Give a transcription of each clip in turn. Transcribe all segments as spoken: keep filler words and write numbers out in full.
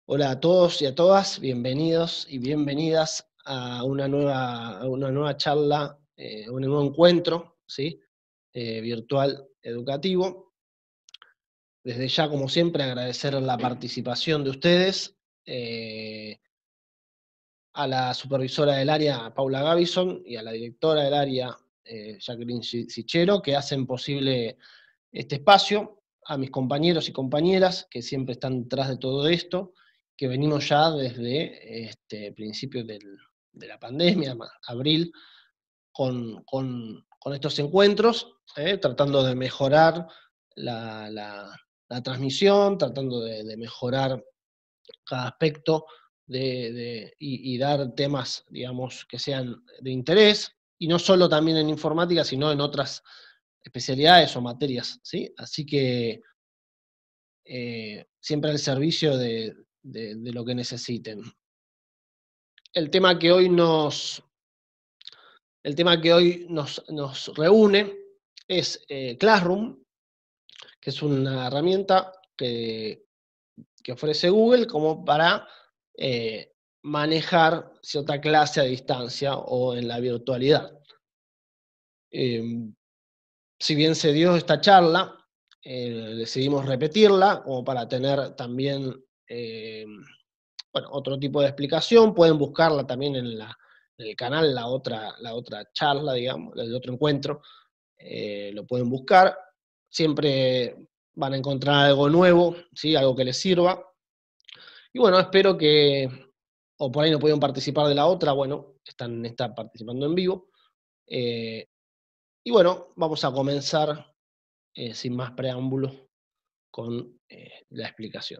Hola a todos y a todas, bienvenidos y bienvenidas a una nueva, a una nueva charla, eh, un nuevo encuentro, ¿sí? Eh, virtual educativo. Desde ya, como siempre, agradecer la participación de ustedes, eh, a la supervisora del área, Paula Gavison, y a la directora del área, eh, Jacqueline Sichero, que hacen posible este espacio, a mis compañeros y compañeras que siempre están detrás de todo esto, que venimos ya desde este, principios del, de la pandemia, abril, con, con, con estos encuentros, eh, tratando de mejorar la, la, la transmisión, tratando de, de, mejorar cada aspecto de, de, y, y dar temas, digamos, que sean de interés, y no solo también en informática, sino en otras especialidades o materias, ¿sí? Así que eh, siempre al servicio de, de, de lo que necesiten. El tema que hoy nos, el tema que hoy nos, nos reúne es eh, Classroom, que es una herramienta que, que ofrece Google como para eh, manejar cierta clase a distancia o en la virtualidad. Eh, si bien se dio esta charla, eh, decidimos repetirla como para tener también eh, bueno, otro tipo de explicación. Pueden buscarla también en, la, en el canal, la otra, la otra charla, digamos, el otro encuentro, eh, lo pueden buscar. Siempre van a encontrar algo nuevo, ¿sí? Algo que les sirva. Y bueno, espero que, o por ahí no pudieron participar de la otra, bueno, están, están participando en vivo. Eh, y bueno, vamos a comenzar eh, sin más preámbulos con eh, la explicación.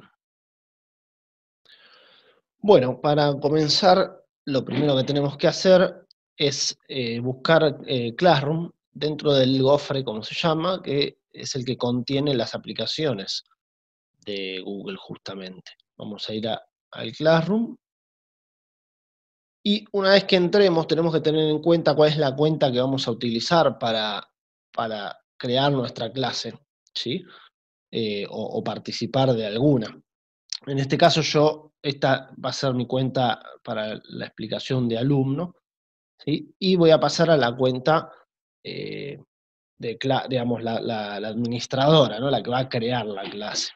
Bueno, para comenzar, lo primero que tenemos que hacer es eh, buscar eh, Classroom dentro del gofre, como se llama, que es el que contiene las aplicaciones de Google justamente. Vamos a ir a, al Classroom. Y una vez que entremos, tenemos que tener en cuenta cuál es la cuenta que vamos a utilizar para, para crear nuestra clase, ¿sí? Eh, o, o participar de alguna. En este caso yo, esta va a ser mi cuenta para la explicación de alumno, ¿sí? Y voy a pasar a la cuenta eh, de, digamos, la, la, la administradora, ¿no? La que va a crear la clase.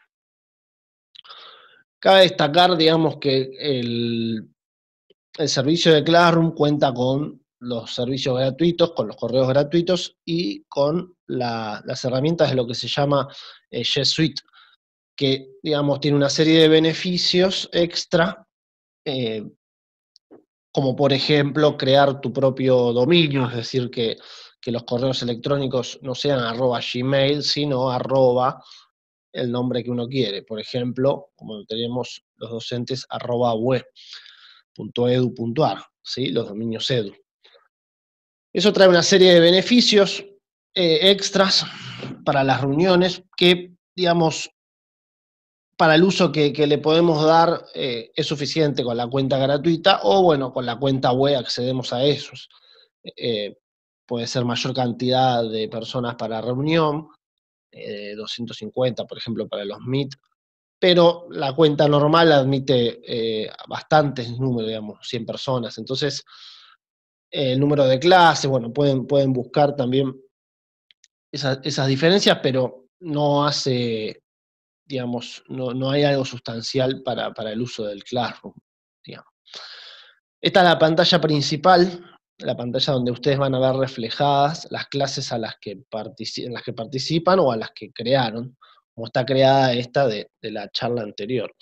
Cabe destacar, digamos, que el, el servicio de Classroom cuenta con los servicios gratuitos, con los correos gratuitos y con la, las herramientas de lo que se llama eh, G Suite, que, digamos, tiene una serie de beneficios extra, eh, como por ejemplo crear tu propio dominio, es decir, que, que los correos electrónicos no sean arroba gmail, sino arroba el nombre que uno quiere. Por ejemplo, como tenemos los docentes, arroba web punto edu punto ar, ¿sí? Los dominios edu. Eso trae una serie de beneficios eh, extras para las reuniones que, digamos, para el uso que, que le podemos dar eh, es suficiente con la cuenta gratuita, o bueno, con la cuenta web accedemos a esos. Eh, puede ser mayor cantidad de personas para reunión, eh, doscientos cincuenta, por ejemplo, para los Meet, pero la cuenta normal admite eh, bastantes números, digamos, cien personas. Entonces, eh, el número de clases, bueno, pueden, pueden buscar también esas, esas diferencias, pero no hace, digamos, no, no hay algo sustancial para, para el uso del Classroom, digamos. Esta es la pantalla principal, la pantalla donde ustedes van a ver reflejadas las clases a las que en las que participan o a las que crearon, como está creada esta de, de la charla anterior.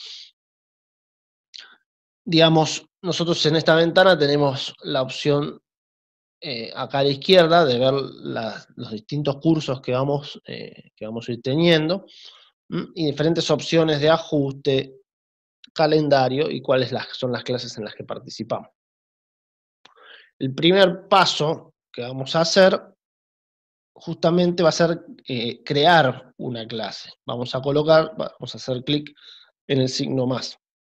Digamos, nosotros en esta ventana tenemos la opción eh, acá a la izquierda de ver la, los distintos cursos que vamos, eh, que vamos a ir teniendo, ¿m? Y diferentes opciones de ajuste, calendario y cuáles las, son las clases en las que participamos. El primer paso que vamos a hacer justamente va a ser eh, crear una clase. Vamos a colocar, vamos a hacer clic en el signo más.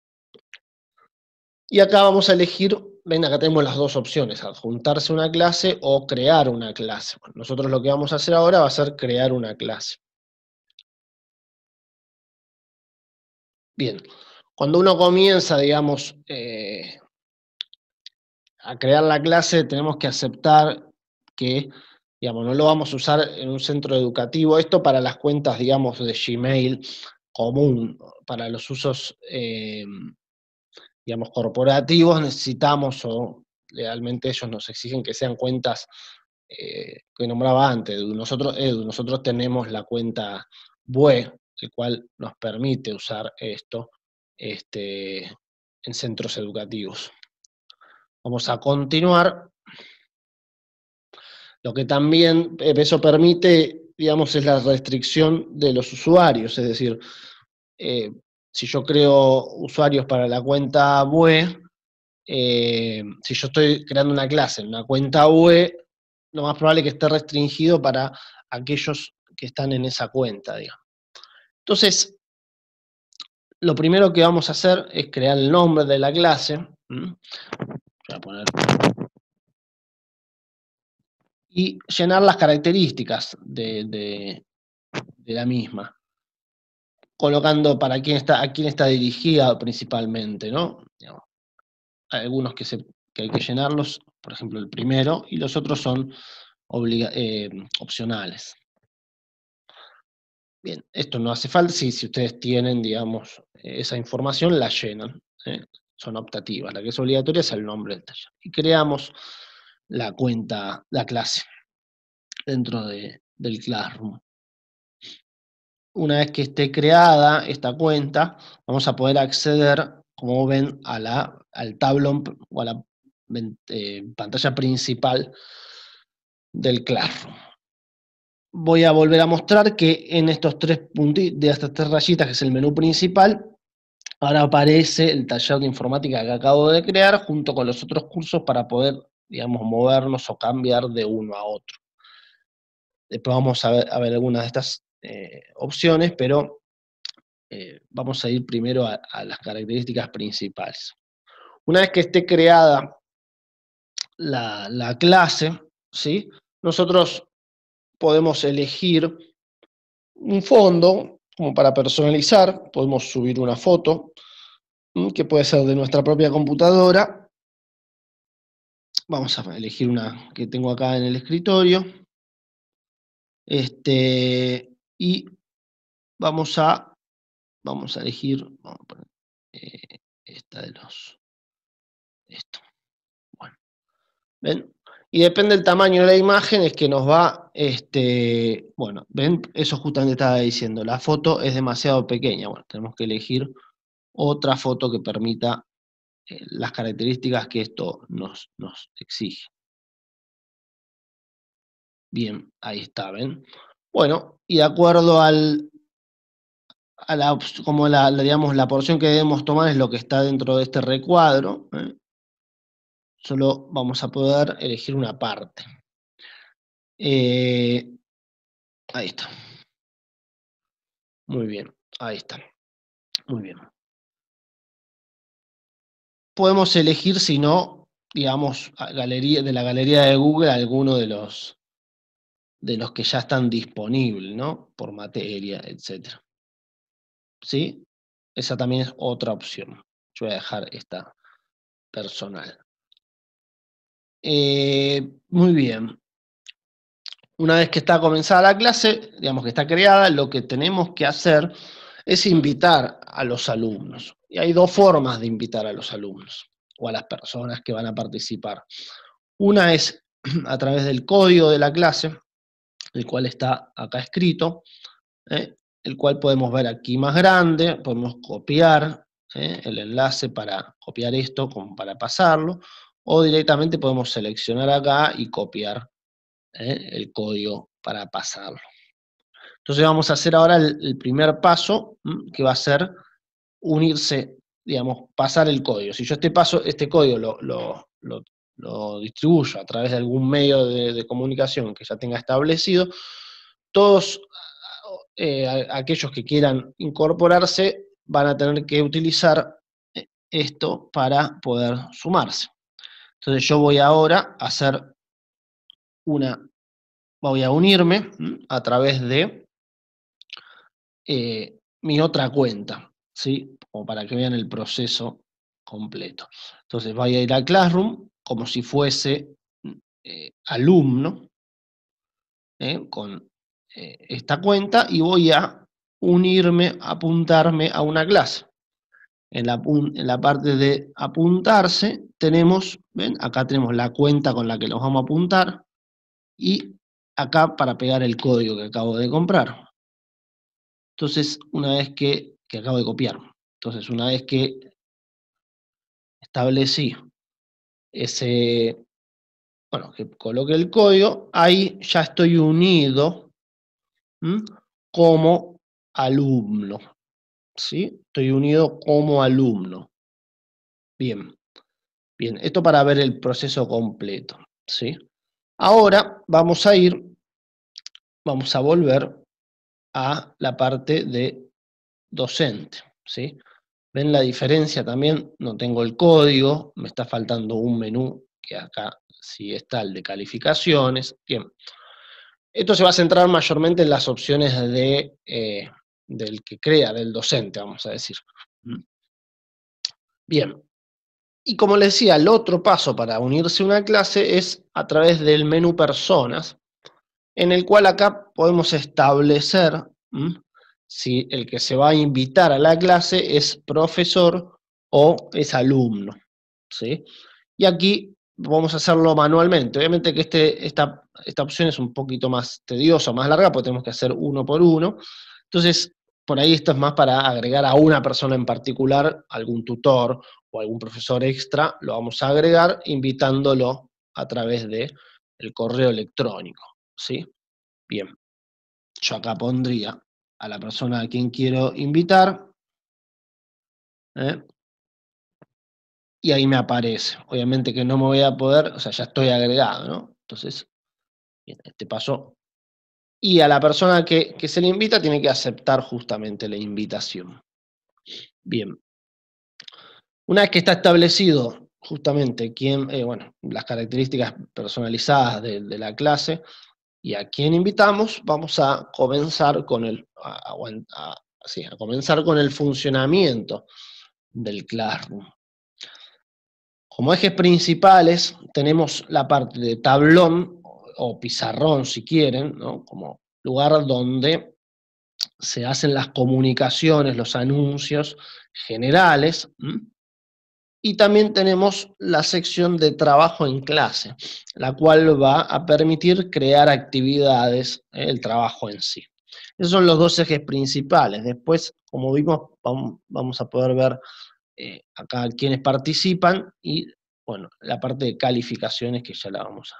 Y acá vamos a elegir, ven, acá tenemos las dos opciones, adjuntarse una clase o crear una clase. Bueno, nosotros lo que vamos a hacer ahora va a ser crear una clase. Bien, Cuando uno comienza, digamos, eh, a crear la clase, tenemos que aceptar que, digamos, no lo vamos a usar en un centro educativo. Esto para las cuentas, digamos, de Gmail común, para los usos, eh, digamos, corporativos, necesitamos, o legalmente ellos nos exigen que sean cuentas eh, que nombraba antes. Nosotros, Edu, nosotros tenemos la cuenta B U E, el cual nos permite usar esto este, en centros educativos. Vamos a continuar. Lo que también eso permite, digamos, es la restricción de los usuarios, es decir, eh, si yo creo usuarios para la cuenta B U E, eh, si yo estoy creando una clase en una cuenta B U E, lo más probable es que esté restringido para aquellos que están en esa cuenta, digamos. Entonces, lo primero que vamos a hacer es crear el nombre de la clase. ¿Mm? Voy a poner y llenar las características de, de, de la misma, colocando para quién está, a quién está dirigida principalmente, ¿no? Digamos, hay algunos que, se, que hay que llenarlos, por ejemplo el primero, y los otros son obliga, eh, opcionales. Bien, esto no hace falta, si, si ustedes tienen, digamos, esa información, la llenan, ¿eh? Son optativas. La que es obligatoria es el nombre del taller. Y creamos la cuenta, la clase, dentro de, del Classroom. Una vez que esté creada esta cuenta, vamos a poder acceder, como ven, a la, al tablón o a la eh, pantalla principal del Classroom. Voy a volver a mostrar que en estos tres puntitos, de estas tres rayitas, que es el menú principal, ahora aparece el taller de informática que acabo de crear junto con los otros cursos para poder, digamos, movernos o cambiar de uno a otro. Después vamos a ver, a ver algunas de estas eh, opciones, pero eh, vamos a ir primero a, a las características principales. Una vez que esté creada la, la clase, ¿sí? Nosotros podemos elegir un fondo como para personalizar, podemos subir una foto, que puede ser de nuestra propia computadora. Vamos a elegir una que tengo acá en el escritorio. Este, y vamos a, vamos a elegir, vamos a poner eh, esta de los, esto. Bueno, ¿ven? Y depende del tamaño de la imagen, es que nos va, este, bueno, ven, eso justamente estaba diciendo, la foto es demasiado pequeña. Bueno, tenemos que elegir otra foto que permita eh, las características que esto nos, nos exige. Bien, ahí está, ¿ven? Bueno, y de acuerdo al, a la, como la, la, digamos, la porción que debemos tomar es lo que está dentro de este recuadro, ¿eh? Solo vamos a poder elegir una parte. Eh, ahí está. Muy bien, ahí está. Muy bien. Podemos elegir, si no, digamos, galería, de la galería de Google, alguno de los, de los que ya están disponibles, ¿no? Por materia, etcétera. ¿Sí? Esa también es otra opción. Yo voy a dejar esta personal. Eh, muy bien. Una vez que está comenzada la clase, digamos que está creada, lo que tenemos que hacer es invitar a los alumnos. Y hay dos formas de invitar a los alumnos o a las personas que van a participar. Una es a través del código de la clase, el cual está acá escrito, ¿eh? El cual podemos ver aquí más grande, podemos copiar ¿eh? el enlace para copiar esto como para pasarlo, o directamente podemos seleccionar acá y copiar ¿eh? el código para pasarlo. Entonces vamos a hacer ahora el, el primer paso, ¿m? que va a ser unirse, digamos, pasar el código. Si yo este paso, este código lo, lo, lo, lo distribuyo a través de algún medio de, de comunicación que ya tenga establecido, todos eh, aquellos que quieran incorporarse van a tener que utilizar esto para poder sumarse. Entonces yo voy ahora a hacer una, voy a unirme a través de eh, mi otra cuenta. ¿sí? Como para que vean el proceso completo. Entonces voy a ir a Classroom como si fuese eh, alumno, ¿eh? Con eh, esta cuenta, y voy a unirme, apuntarme a una clase. En la, en la parte de apuntarse tenemos, ¿ven? Acá tenemos la cuenta con la que nos vamos a apuntar, y acá para pegar el código que acabo de comprar. Entonces, una vez que, que acabo de copiar, entonces una vez que establecí ese, bueno, que coloque el código, ahí ya estoy unido, ¿m? Como alumno, ¿sí? Estoy unido como alumno. Bien, bien, esto para ver el proceso completo, ¿sí? Ahora vamos a ir, vamos a volver a la parte de docente, ¿sí? ¿Ven la diferencia también? No tengo el código, me está faltando un menú, que acá sí está el de calificaciones. Bien. Esto se va a centrar mayormente en las opciones de, eh, del que crea, del docente, vamos a decir. Bien. Y como les decía, el otro paso para unirse a una clase es a través del menú Personas, en el cual acá podemos establecer ¿m? Si el que se va a invitar a la clase es profesor o es alumno, ¿sí? Y aquí vamos a hacerlo manualmente. Obviamente que este, esta, esta opción es un poquito más tediosa, más larga, porque tenemos que hacer uno por uno. Entonces, por ahí esto es más para agregar a una persona en particular, algún tutor o algún profesor extra, lo vamos a agregar invitándolo a través de el correo electrónico, ¿sí? Bien, yo acá pondría a la persona a quien quiero invitar, ¿eh? Y ahí me aparece. Obviamente que no me voy a poder, o sea, ya estoy agregado, ¿no? Entonces, bien, este paso. Y a la persona que, que se le invita tiene que aceptar justamente la invitación. Bien. Una vez que está establecido justamente quién, eh, bueno, las características personalizadas de, de la clase y a quién invitamos, vamos a comenzar con el, a, a, a, sí, a comenzar con el funcionamiento del Classroom. Como ejes principales tenemos la parte de tablón o pizarrón si quieren, ¿no? Como lugar donde se hacen las comunicaciones, los anuncios generales. ¿m? Y también tenemos la sección de trabajo en clase, la cual va a permitir crear actividades, ¿eh? El trabajo en sí. Esos son los dos ejes principales. Después, como vimos, vamos a poder ver eh, acá quienes participan y, bueno, la parte de calificaciones que ya la vamos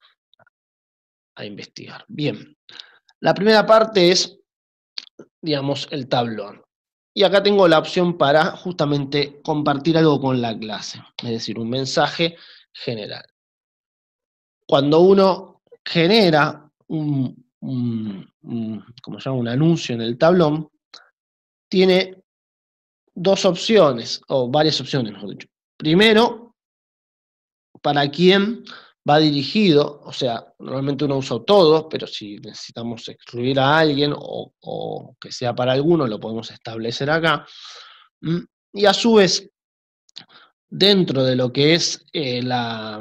a, a investigar. Bien, la primera parte es, digamos, el tablón. Y acá tengo la opción para justamente compartir algo con la clase, es decir, un mensaje general. Cuando uno genera un, un, un, ¿cómo se llama? Un anuncio en el tablón, tiene dos opciones, o varias opciones, mejor dicho. Primero, para quién va dirigido, o sea, normalmente uno usa todo, pero si necesitamos excluir a alguien o, o que sea para alguno, lo podemos establecer acá. Y a su vez, dentro de lo que es eh, la,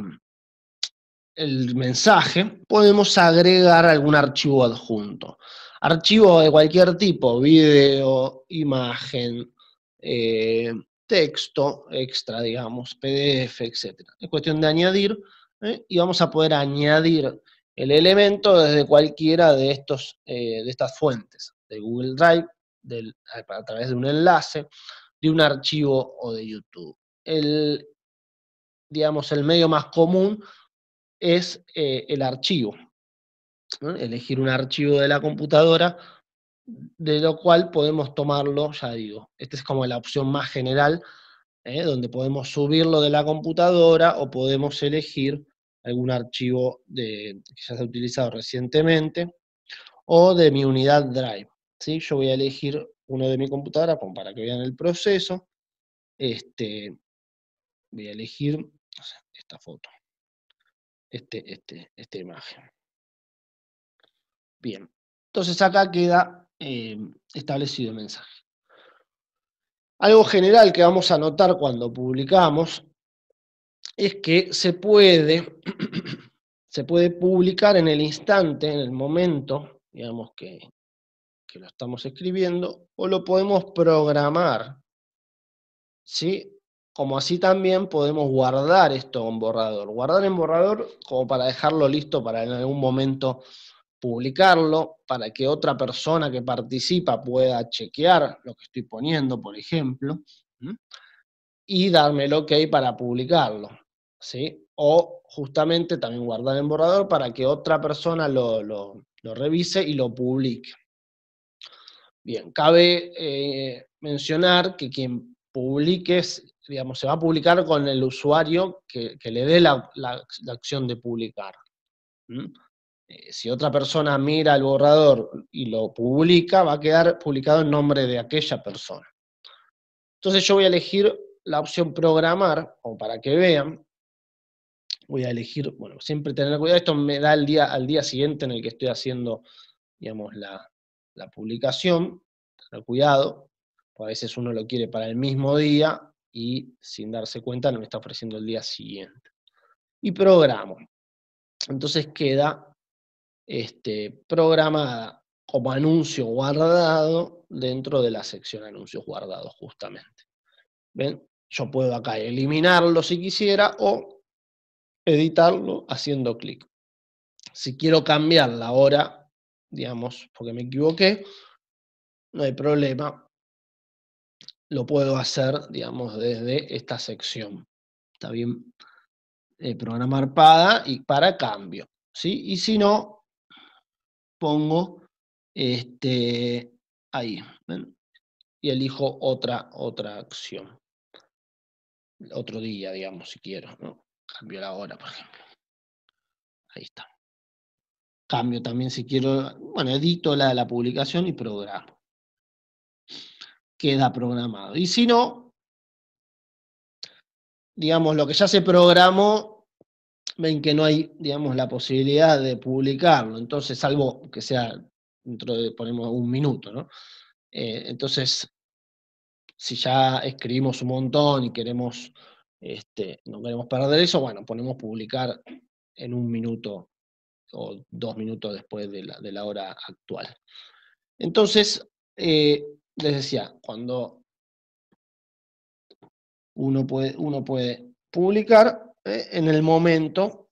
el mensaje, podemos agregar algún archivo adjunto. Archivo de cualquier tipo, video, imagen, eh, texto extra, digamos, P D F, etcétera. Es cuestión de añadir, ¿eh? Y vamos a poder añadir el elemento desde cualquiera de, estos, eh, de estas fuentes, de Google Drive, del, a través de un enlace, de un archivo o de YouTube. El, digamos, el medio más común es eh, el archivo, ¿no? Elegir un archivo de la computadora, de lo cual podemos tomarlo, ya digo, esta es como la opción más general, ¿eh? Donde podemos subirlo de la computadora o podemos elegir algún archivo de, que ya se ha utilizado recientemente, o de mi unidad Drive, ¿sí? Yo voy a elegir uno de mi computadora como para que vean el proceso. Este, voy a elegir, no sé, esta foto, este, este, esta imagen. Bien, entonces acá queda eh, establecido el mensaje. Algo general que vamos a notar cuando publicamos es que se puede, se puede publicar en el instante, en el momento, digamos que, que lo estamos escribiendo, o lo podemos programar, ¿sí? Como así también podemos guardar esto en borrador. Guardar en borrador como para dejarlo listo para en algún momento publicarlo, para que otra persona que participa pueda chequear lo que estoy poniendo, por ejemplo, ¿m? Y darme el ok para publicarlo, ¿sí? O justamente también guardar en borrador para que otra persona lo, lo, lo revise y lo publique. Bien, cabe eh, mencionar que quien publique, digamos, se va a publicar con el usuario que, que le dé la, la, la acción de publicar. ¿Mm? Eh, si otra persona mira el borrador y lo publica, va a quedar publicado en nombre de aquella persona. Entonces yo voy a elegir la opción programar, como para que vean. Voy a elegir, bueno, siempre tener cuidado, esto me da el día, al día siguiente en el que estoy haciendo, digamos, la, la publicación. Tener cuidado, porque a veces uno lo quiere para el mismo día y sin darse cuenta no me está ofreciendo el día siguiente. Y programo. Entonces queda este, programada como anuncio guardado dentro de la sección anuncios guardados, justamente. ¿Ven? Yo puedo acá eliminarlo si quisiera o editarlo haciendo clic. Si quiero cambiar la hora, digamos, porque me equivoqué, no hay problema, lo puedo hacer, digamos, desde esta sección. ¿Está bien? Eh, programar para y para cambio, ¿sí? Y si no, pongo este, ahí, ¿ven? Y elijo otra, otra acción. Otro día, digamos, si quiero, ¿no? Cambio la hora, por ejemplo. Ahí está. Cambio también si quiero, bueno, edito la, la publicación y programo. Queda programado. Y si no, digamos, lo que ya se programó, ven que no hay, digamos, la posibilidad de publicarlo. Entonces, salvo que sea dentro de, ponemos un minuto, ¿no? Eh, entonces, si ya escribimos un montón y queremos, este, no queremos perder eso, bueno, ponemos publicar en un minuto o dos minutos después de la, de la hora actual. Entonces, eh, les decía, cuando uno puede, uno puede publicar eh, en el momento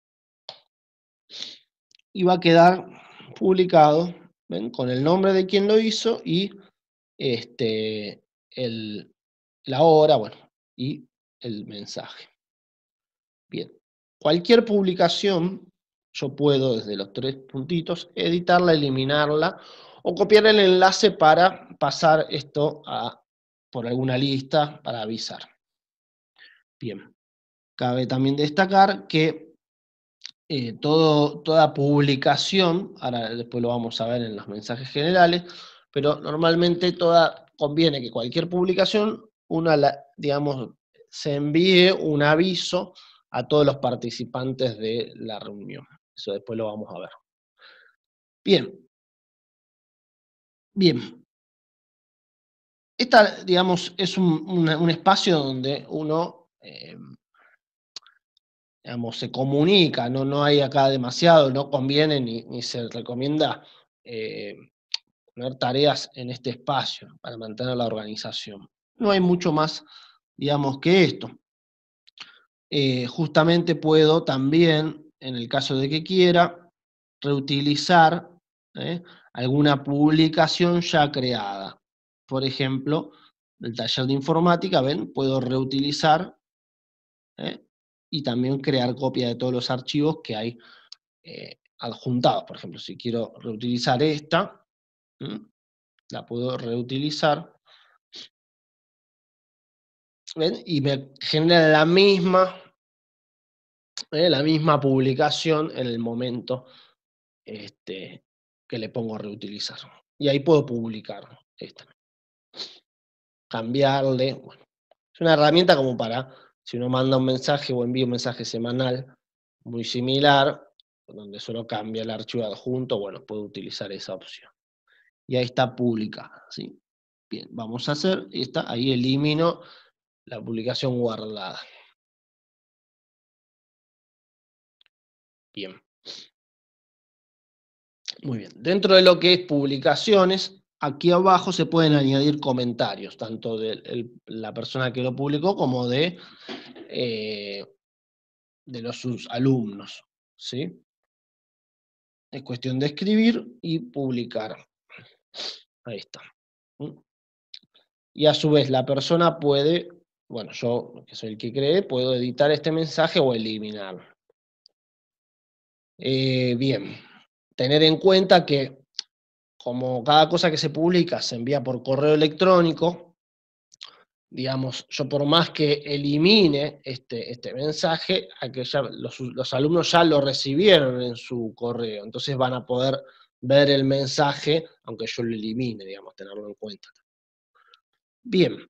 y va a quedar publicado, ¿ven? Con el nombre de quien lo hizo y este, el, la hora, bueno, y el mensaje. Bien, cualquier publicación, yo puedo desde los tres puntitos editarla, eliminarla o copiar el enlace para pasar esto a, por alguna lista para avisar. Bien, cabe también destacar que eh, todo, toda publicación, ahora después lo vamos a ver en los mensajes generales, pero normalmente toda, conviene que cualquier publicación, una, la, digamos, se envíe un aviso a todos los participantes de la reunión. Eso después lo vamos a ver. Bien. Bien. Esta, digamos, es un, una, un espacio donde uno, eh, digamos, se comunica, no, no hay acá demasiado, no conviene ni, ni se recomienda eh, poner tareas en este espacio para mantener la organización. No hay mucho más, digamos, que esto. Eh, justamente puedo también, en el caso de que quiera, reutilizar ¿eh? alguna publicación ya creada. Por ejemplo, el taller de informática, ven, puedo reutilizar ¿eh? y también crear copia de todos los archivos que hay eh, adjuntados. Por ejemplo, si quiero reutilizar esta, ¿sí? La puedo reutilizar. ¿Ven? Y me genera la misma, ¿eh? la misma publicación en el momento este, que le pongo reutilizar. Y ahí puedo publicar esta. Cambiarle. Bueno, es una herramienta como para, si uno manda un mensaje o envía un mensaje semanal muy similar, donde solo cambia el archivo adjunto, bueno, puedo utilizar esa opción. Y ahí está publicada, ¿sí? Bien, vamos a hacer esta, ahí elimino la publicación guardada. Bien. Muy bien. Dentro de lo que es publicaciones, aquí abajo se pueden añadir comentarios, tanto de el- la persona que lo publicó como de, eh, de los sus alumnos, ¿sí? Es cuestión de escribir y publicar. Ahí está. ¿Mm? Y a su vez la persona puede, bueno, yo que soy el que cree, puedo editar este mensaje o eliminarlo. Eh, bien, tener en cuenta que como cada cosa que se publica se envía por correo electrónico, digamos, yo por más que elimine este, este mensaje, a que ya los, los alumnos ya lo recibieron en su correo, entonces van a poder ver el mensaje, aunque yo lo elimine, digamos, tenerlo en cuenta. Bien,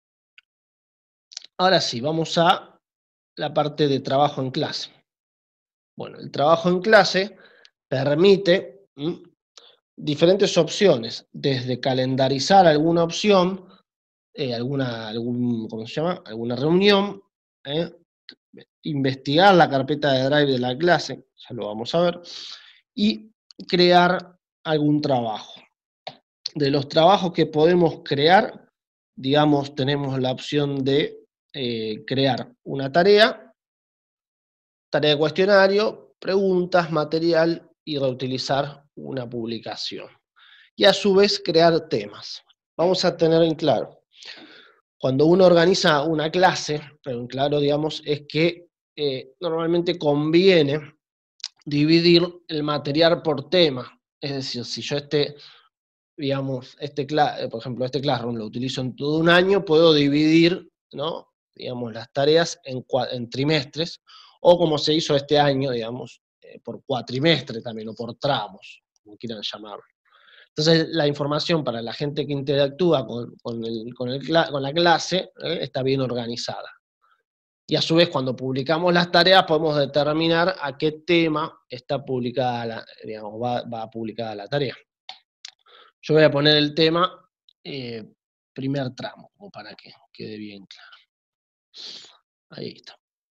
ahora sí, vamos a la parte de trabajo en clase. Bueno, el trabajo en clase permite ¿m? diferentes opciones, desde calendarizar alguna opción, eh, alguna, algún, ¿cómo se llama? Alguna reunión, ¿eh? Investigar la carpeta de Drive de la clase, ya lo vamos a ver, y crear algún trabajo. De los trabajos que podemos crear, digamos, tenemos la opción de eh, crear una tarea, tarea de cuestionario, preguntas, material y reutilizar una publicación. Y a su vez crear temas. Vamos a tener en claro, cuando uno organiza una clase, pero en claro, digamos, es que eh, normalmente conviene dividir el material por tema. Es decir, si yo este, digamos, este, por ejemplo, este Classroom lo utilizo en todo un año, puedo dividir, ¿no? Digamos, las tareas en, en trimestres, o como se hizo este año, digamos, eh, por cuatrimestre también, o por tramos, como quieran llamarlo. Entonces, la información para la gente que interactúa con, con, el, con, el, con la clase ¿eh? está bien organizada. Y a su vez, cuando publicamos las tareas, podemos determinar a qué tema está publicada la, digamos, va, va publicada la tarea. Yo voy a poner el tema eh, primer tramo, como para que quede bien claro. Ahí está.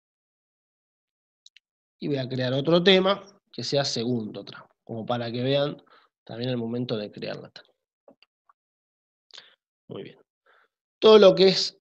Y voy a crear otro tema que sea segundo tramo, como para que vean también el momento de crear la tarea. Muy bien. Todo lo que es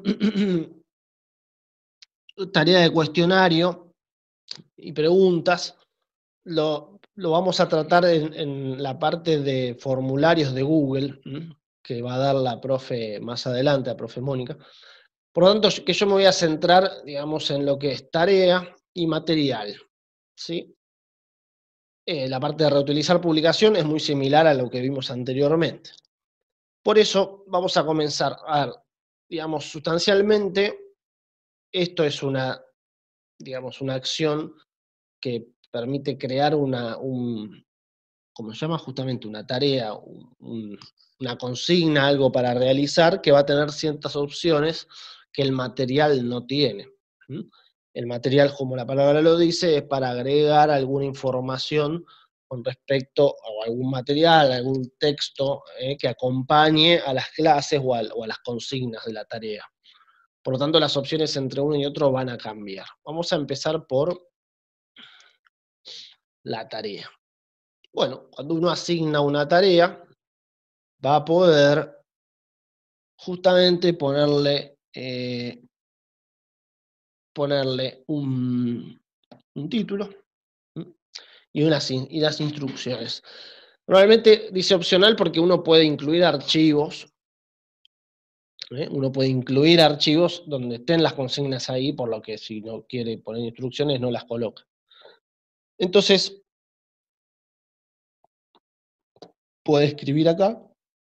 tarea de cuestionario y preguntas, lo, lo vamos a tratar en, en, la parte de formularios de Google, ¿m? que va a dar la profe más adelante, la profe Mónica. Por lo tanto, que yo me voy a centrar, digamos, en lo que es tarea y material, ¿sí? Eh, la parte de reutilizar publicación es muy similar a lo que vimos anteriormente. Por eso vamos a comenzar a ver, digamos, sustancialmente, esto es una, digamos, una acción que permite crear una, un, como se llama justamente, una tarea, un, un, una consigna, algo para realizar, que va a tener ciertas opciones que el material no tiene. ¿Mm? El material, como la palabra lo dice, es para agregar alguna información con respecto a algún material, algún texto eh, que acompañe a las clases o a, o a las consignas de la tarea. Por lo tanto, las opciones entre uno y otro van a cambiar. Vamos a empezar por la tarea. Bueno, cuando uno asigna una tarea, va a poder justamente ponerle, eh, ponerle un, un título ¿m? y unas, y las instrucciones. Normalmente dice opcional porque uno puede incluir archivos, ¿eh? Uno puede incluir archivos donde estén las consignas ahí, por lo que si no quiere poner instrucciones no las coloca. Entonces, puede escribir acá.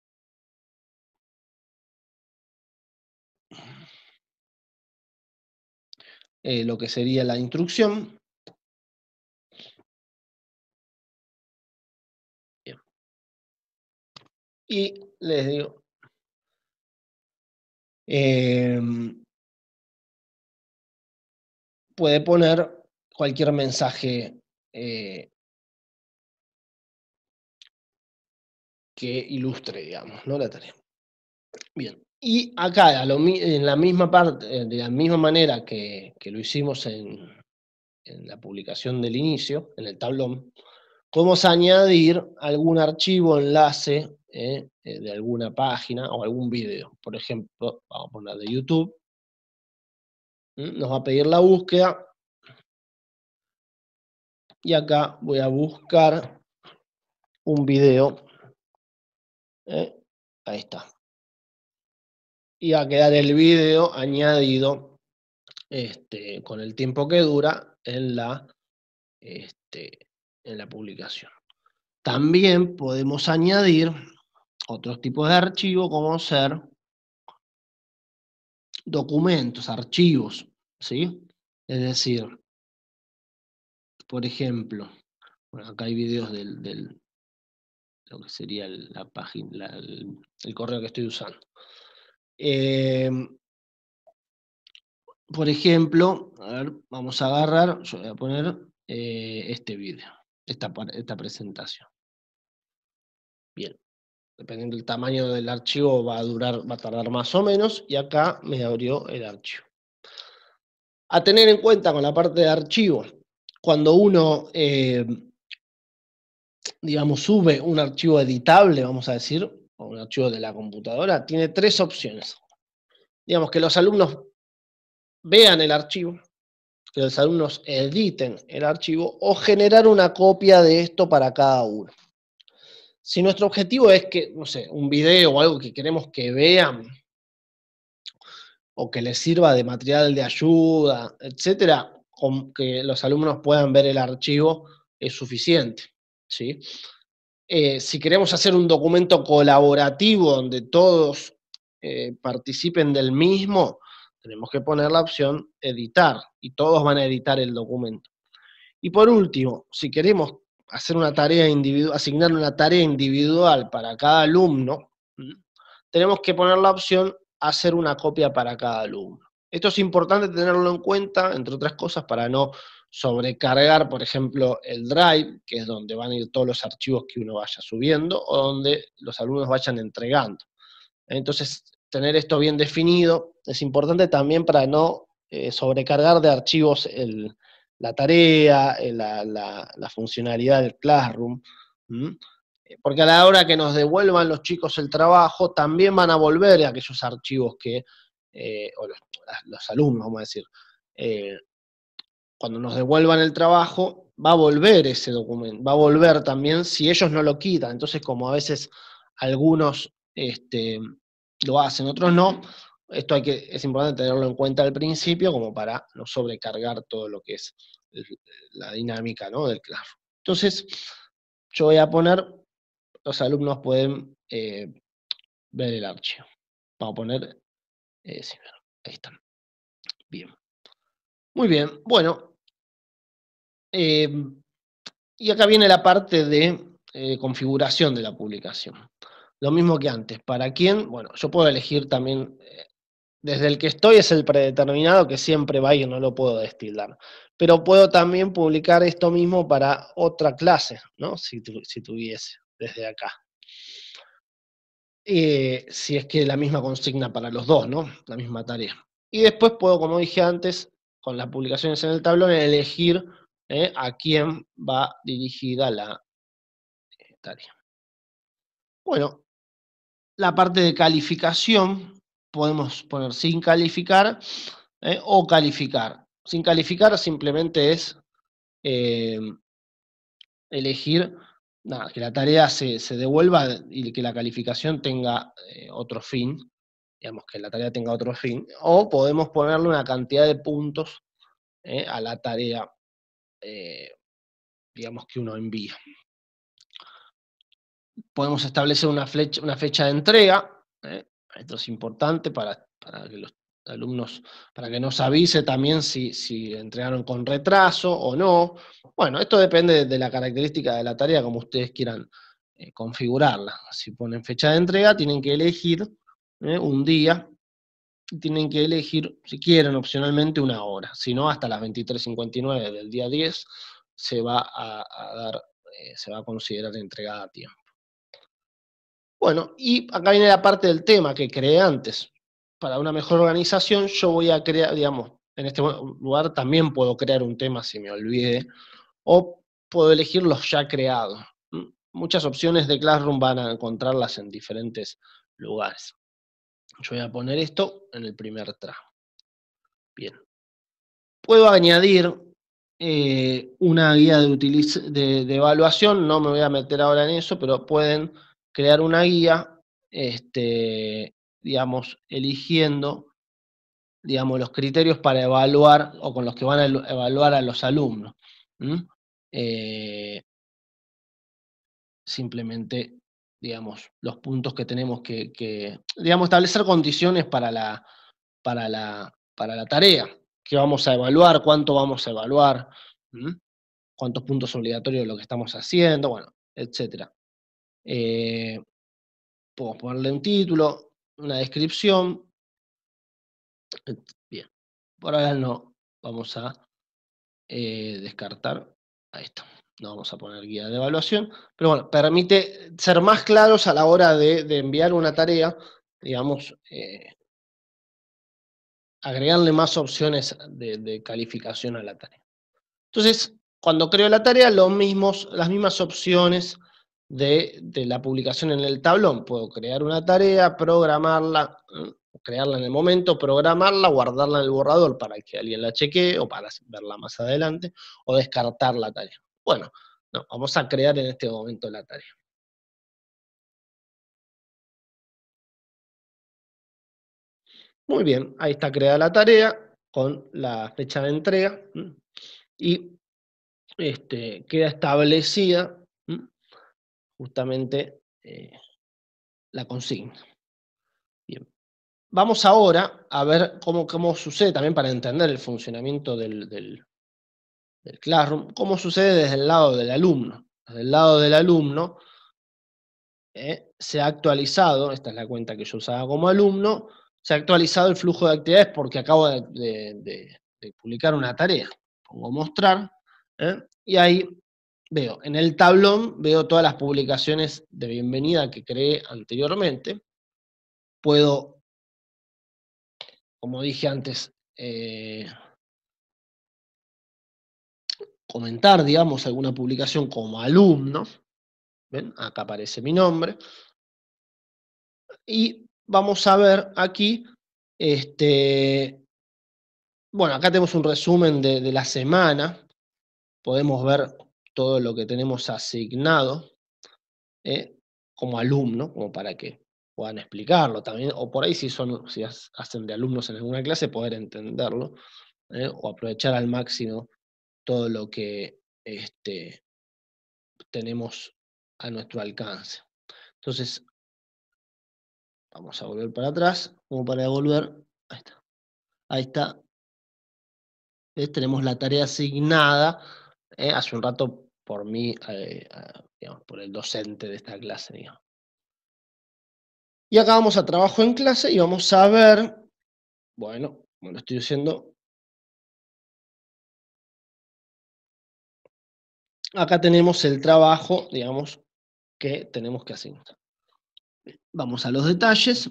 Eh, lo que sería la instrucción. Bien. Y les digo, eh, puede poner cualquier mensaje eh, que ilustre, digamos, ¿no? La tarea. Bien, y acá, a lo mi- en la misma parte, eh, de la misma manera que, que lo hicimos en, en la publicación del inicio, en el tablón, podemos añadir algún archivo, enlace eh, eh, de alguna página o algún video. Por ejemplo, vamos a poner de YouTube. ¿Mm? Nos va a pedir la búsqueda. Y acá voy a buscar un video. ¿Eh? Ahí está. Y va a quedar el video añadido este, con el tiempo que dura en la, este, en la publicación. También podemos añadir otros tipos de archivos como ser documentos, archivos, ¿sí? Es decir, por ejemplo, bueno, acá hay videos del, del lo que sería el- la página, la- el, el correo que estoy usando. Eh, por ejemplo, a ver, vamos a agarrar, yo voy a poner eh, este video, esta, par- esta presentación. Bien, dependiendo del tamaño del archivo va a durar, va a tardar más o menos, y acá me abrió el archivo. A tener en cuenta con la parte de archivo, cuando uno, eh, digamos, sube un archivo editable, vamos a decir, o un archivo de la computadora, tiene tres opciones. Digamos, que los alumnos vean el archivo, que los alumnos editen el archivo, o generar una copia de esto para cada uno. Si nuestro objetivo es que, no sé, un video o algo que queremos que vean, o que les sirva de material de ayuda, etcétera, con que los alumnos puedan ver el archivo es suficiente, ¿sí? Eh, si queremos hacer un documento colaborativo donde todos eh, participen del mismo, tenemos que poner la opción editar, y todos van a editar el documento. Y por último, si queremos hacer una tarea individual, asignar una tarea individual para cada alumno, tenemos que poner la opción hacer una copia para cada alumno. Esto es importante tenerlo en cuenta, entre otras cosas, para no sobrecargar, por ejemplo, el Drive, que es donde van a ir todos los archivos que uno vaya subiendo, o donde los alumnos vayan entregando. Entonces, tener esto bien definido es importante también para no eh, sobrecargar de archivos el, la tarea, la, la, la, funcionalidad del Classroom. ¿Mm? Porque a la hora que nos devuelvan los chicos el trabajo, también van a volver a aquellos archivos que, eh, o los, los, alumnos, vamos a decir, eh, cuando nos devuelvan el trabajo, va a volver ese documento, va a volver también si ellos no lo quitan. Entonces, como a veces algunos este, lo hacen, otros no, esto hay que, es importante tenerlo en cuenta al principio como para no sobrecargar todo lo que es la dinámica, ¿no?, del Classroom. Entonces, yo voy a poner, los alumnos pueden eh, ver el archivo. Vamos a poner, eh, sí, ahí están. Bien. Muy bien, bueno. Eh, y acá viene la parte de eh, configuración de la publicación. Lo mismo que antes. ¿Para quién? Bueno, yo puedo elegir también, eh, desde el que estoy es el predeterminado que siempre va a ir, no lo puedo destildar. Pero puedo también publicar esto mismo para otra clase, ¿no? Si, tu, si tuviese, desde acá. Eh, si es que la misma consigna para los dos, ¿no? La misma tarea. Y después puedo, como dije antes, con las publicaciones en el tablón, elegir eh, a quién va dirigida la eh, tarea. Bueno, la parte de calificación, podemos poner sin calificar eh, o calificar. Sin calificar simplemente es eh, elegir nada, que la tarea se, se, devuelva y que la calificación tenga eh, otro fin, digamos, que la tarea tenga otro fin, o podemos ponerle una cantidad de puntos eh, a la tarea, eh, digamos, que uno envía. Podemos establecer una, flecha, una fecha de entrega, ¿eh? Esto es importante para, para que los alumnos, para que nos avise también si, si entregaron con retraso o no. Bueno, esto depende de, de la característica de la tarea, como ustedes quieran eh, configurarla. Si ponen fecha de entrega, tienen que elegir ¿eh? un día, y tienen que elegir, si quieren, opcionalmente una hora. Si no, hasta las veintitrés cincuenta y nueve del día diez se va a, a dar, eh, se va a considerar entregada a tiempo. Bueno, y acá viene la parte del tema que creé antes. Para una mejor organización, yo voy a crear, digamos, en este lugar también puedo crear un tema si me olvide, o puedo elegir los ya creados. Muchas opciones de Classroom van a encontrarlas en diferentes lugares. Yo voy a poner esto en el primer tramo. Bien. Puedo añadir eh, una guía de, de, de evaluación, no me voy a meter ahora en eso, pero pueden crear una guía, este, digamos, eligiendo, digamos, los criterios para evaluar, o con los que van a evaluar a los alumnos. ¿Mm? Eh, simplemente, digamos, los puntos que tenemos que, que, digamos, establecer condiciones para la, para la, para la tarea, qué vamos a evaluar, cuánto vamos a evaluar, ¿Mm? cuántos puntos obligatorios de lo que estamos haciendo, bueno, etcétera. Eh, podemos ponerle un título, una descripción. Bien, por ahora no vamos a eh, descartar a esto. No vamos a poner guía de evaluación, pero bueno, permite ser más claros a la hora de, de enviar una tarea, digamos, eh, agregarle más opciones de, de calificación a la tarea. Entonces, cuando creo la tarea, los mismos, las mismas opciones de, de la publicación en el tablón. Puedo crear una tarea, programarla, ¿eh? crearla en el momento, programarla, guardarla en el borrador para que alguien la chequee o para verla más adelante, o descartar la tarea. Bueno, no, vamos a crear en este momento la tarea. Muy bien, ahí está creada la tarea con la fecha de entrega, ¿eh? y este, queda establecida ¿eh? justamente eh, la consigna. Bien. Vamos ahora a ver cómo, cómo sucede, también para entender el funcionamiento del, del, del Classroom, cómo sucede desde el lado del alumno. Desde el lado del alumno eh, se ha actualizado, esta es la cuenta que yo usaba como alumno, se ha actualizado el flujo de actividades porque acabo de, de, de, de publicar una tarea. Pongo mostrar, ¿eh? y ahí veo, en el tablón veo todas las publicaciones de bienvenida que creé anteriormente. Puedo, como dije antes, eh, comentar, digamos, alguna publicación como alumno. ¿Ven? Acá aparece mi nombre. Y vamos a ver aquí, este, bueno, acá tenemos un resumen de, de la semana. Podemos ver todo lo que tenemos asignado eh, como alumno, como para que puedan explicarlo también, o por ahí si, son, si hacen de alumnos en alguna clase, poder entenderlo, eh, o aprovechar al máximo todo lo que este, tenemos a nuestro alcance. Entonces, vamos a volver para atrás, como para devolver. Ahí está. Ahí está. ¿Ves? Tenemos la tarea asignada eh, hace un rato por mí, eh, digamos, por el docente de esta clase, digamos. Y acá vamos a trabajo en clase y vamos a ver, bueno, como lo estoy diciendo, acá tenemos el trabajo, digamos, que tenemos que asignar. Vamos a los detalles.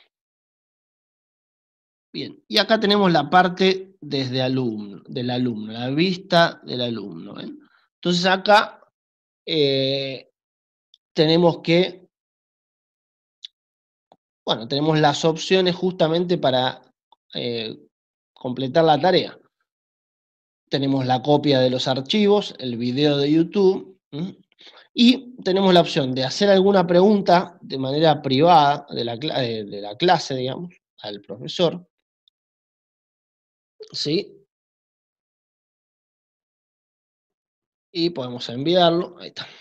Bien, y acá tenemos la parte desde alumno, del alumno, la vista del alumno. ¿eh? Entonces acá eh, tenemos que, bueno, tenemos las opciones justamente para eh, completar la tarea. Tenemos la copia de los archivos, el video de YouTube, ¿sí? Y tenemos la opción de hacer alguna pregunta de manera privada de la, de, de la clase, digamos, al profesor, ¿sí? Y podemos enviarlo, ahí está.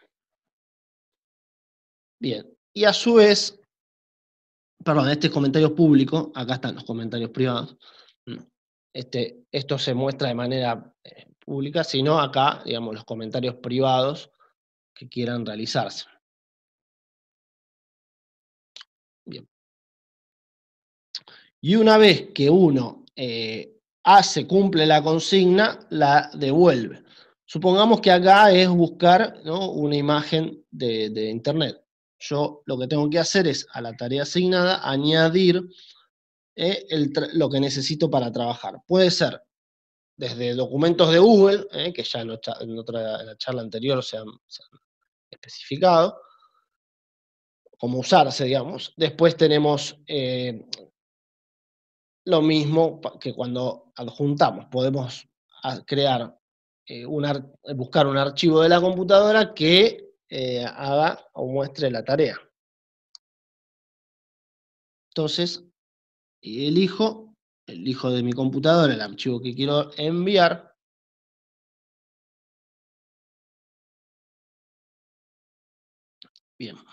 Bien, y a su vez, perdón, este es comentario público, acá están los comentarios privados. Este, esto se muestra de manera eh, pública, sino acá, digamos, los comentarios privados que quieran realizarse. Bien. Y una vez que uno eh, hace, cumple la consigna, la devuelve. Supongamos que acá es buscar, ¿no? una imagen de, de internet. yo lo que tengo que hacer es, a la tarea asignada, añadir eh, el lo que necesito para trabajar. Puede ser desde documentos de Google, eh, que ya en otra, en otra en la charla anterior se han, se han especificado, cómo usarse, digamos. Después tenemos eh, lo mismo que cuando adjuntamos, podemos crear, eh, un buscar un archivo de la computadora que eh, haga o muestre la tarea. Entonces, elijo, elijo de mi computadora el archivo que quiero enviar. Bien.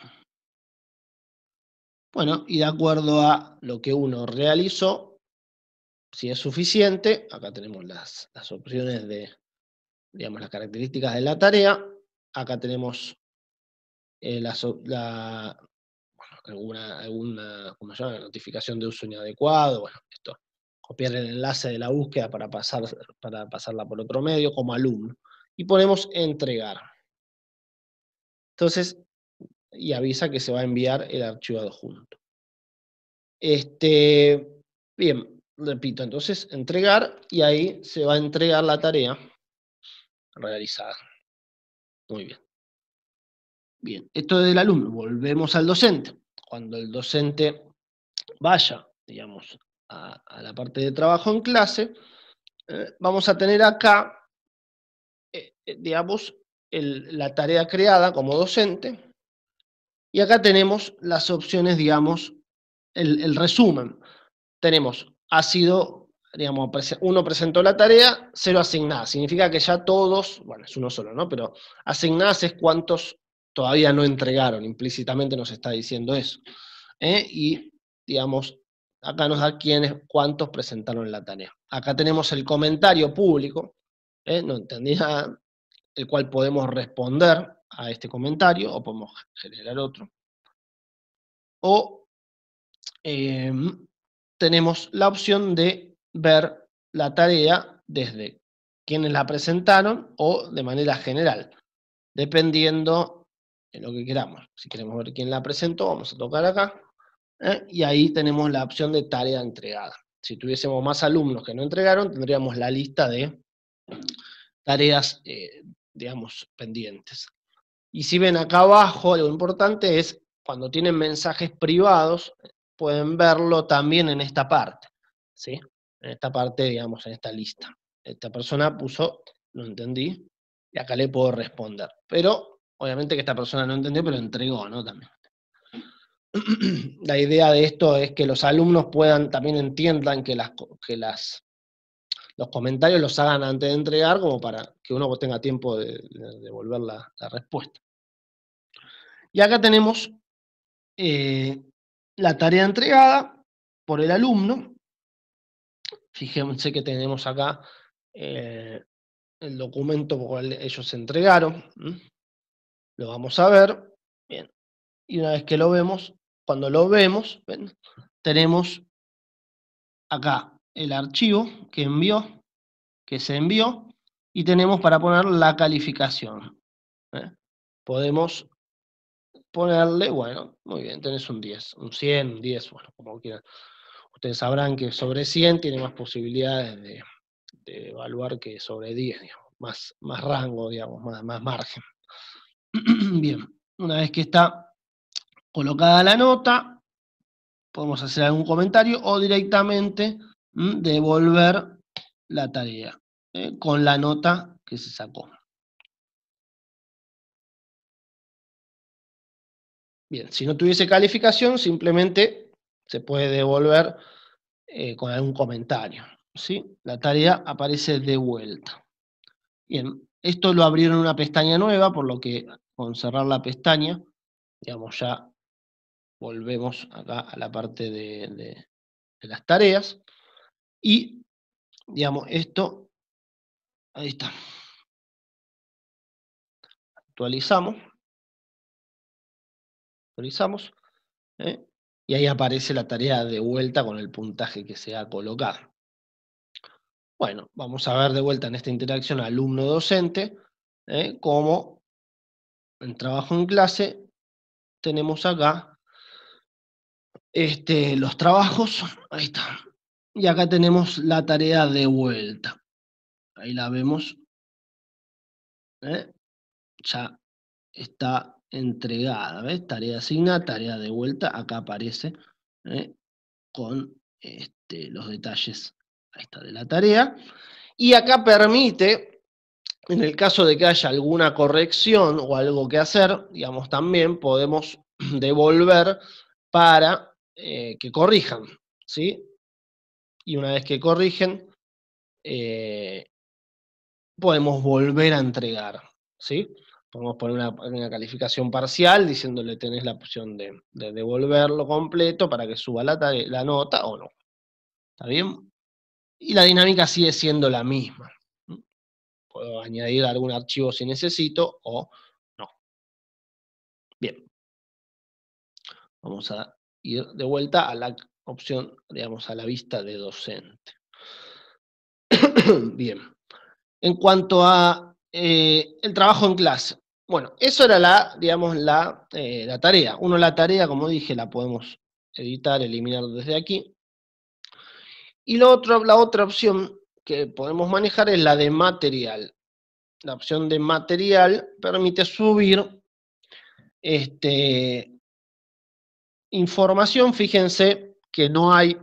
Bueno, y de acuerdo a lo que uno realizó, si es suficiente, acá tenemos las, las opciones de, digamos, las características de la tarea. Acá tenemos eh, la, la, bueno, alguna, alguna ¿cómo se llama? Notificación de uso inadecuado. Bueno, esto, copiar el enlace de la búsqueda para, pasar, para pasarla por otro medio como alumno. Y ponemos entregar. Entonces, y avisa que se va a enviar el archivo adjunto. Este, bien, repito, entonces entregar, y ahí se va a entregar la tarea realizada. Muy bien. Bien, esto es del alumno. Volvemos al docente. Cuando el docente vaya, digamos, a, a la parte de trabajo en clase, eh, vamos a tener acá, eh, eh, digamos, el, la tarea creada como docente, y acá tenemos las opciones, digamos, el, el resumen. Tenemos, ha sido, digamos, uno presentó la tarea, cero asignadas. Significa que ya todos, bueno, es uno solo, ¿no? Pero asignadas es cuántos todavía no entregaron, implícitamente nos está diciendo eso. ¿Eh? Y, digamos, acá nos da quiénes, cuántos presentaron la tarea. Acá tenemos el comentario público, ¿eh? No entendí nada, el cual podemos responder a este comentario, o podemos generar otro. O eh, tenemos la opción de ver la tarea desde quienes la presentaron o de manera general, dependiendo de lo que queramos. Si queremos ver quién la presentó, vamos a tocar acá, ¿eh? Y ahí tenemos la opción de tarea entregada. Si tuviésemos más alumnos que no entregaron, tendríamos la lista de tareas, eh, digamos, pendientes. Y si ven acá abajo, lo importante es, cuando tienen mensajes privados, pueden verlo también en esta parte, ¿sí? En esta parte, digamos, en esta lista. Esta persona puso, no entendí, y acá le puedo responder. Pero, obviamente que esta persona no entendió, pero entregó, ¿no? También. La idea de esto es que los alumnos puedan, también entiendan que, las, que las, los comentarios los hagan antes de entregar, como para que uno tenga tiempo de, de devolver la, la respuesta. Y acá tenemos eh, la tarea entregada por el alumno. Fíjense que tenemos acá eh, el documento por el cual ellos entregaron. ¿Mm? Lo vamos a ver. Bien. Y una vez que lo vemos, cuando lo vemos, ¿ven? Tenemos acá el archivo que envió, que se envió, y tenemos para poner la calificación. ¿eh? Podemos ponerle, bueno, muy bien, tenés un diez, un cien, un diez, bueno, como quieran. Ustedes sabrán que sobre cien tiene más posibilidades de, de evaluar que sobre diez, digamos, más, más rango, digamos, más, más margen. Bien, una vez que está colocada la nota, podemos hacer algún comentario o directamente ¿m? devolver la tarea ¿eh? con la nota que se sacó. Bien, si no tuviese calificación, simplemente se puede devolver eh, con algún comentario. ¿sí? La tarea aparece de vuelta. Bien, esto lo abrieron en una pestaña nueva, por lo que con cerrar la pestaña, digamos, ya volvemos acá a la parte de, de, de las tareas. Y, digamos, esto, ahí está. Actualizamos. Actualizamos. ¿eh? Y ahí aparece la tarea de vuelta con el puntaje que se ha colocado. Bueno, vamos a ver de vuelta en esta interacción alumno-docente, ¿eh? cómo en trabajo en clase tenemos acá este, los trabajos, ahí está. Y acá tenemos la tarea de vuelta. Ahí la vemos. ¿eh? Ya está entregada, ¿ves? Tarea asignada, tarea de vuelta, acá aparece ¿eh? con este, los detalles, ahí está, de la tarea. Y acá permite, en el caso de que haya alguna corrección o algo que hacer, digamos, también podemos devolver para eh, que corrijan, ¿sí? Y una vez que corrigen, eh, podemos volver a entregar, ¿sí? Podemos poner una, una calificación parcial diciéndole tenés la opción de, de devolverlo completo para que suba la, tare- la nota o no. ¿Está bien? Y la dinámica sigue siendo la misma. Puedo añadir algún archivo si necesito o no. Bien. Vamos a ir de vuelta a la opción, digamos, a la vista de docente. Bien. En cuanto a eh, el trabajo en clase. Bueno, eso era la, digamos, la, eh, la tarea. Uno, la tarea, como dije, la podemos editar, eliminar desde aquí. Y lo otro, la otra opción que podemos manejar es la de material. La opción de material permite subir este, información. Fíjense que no hay,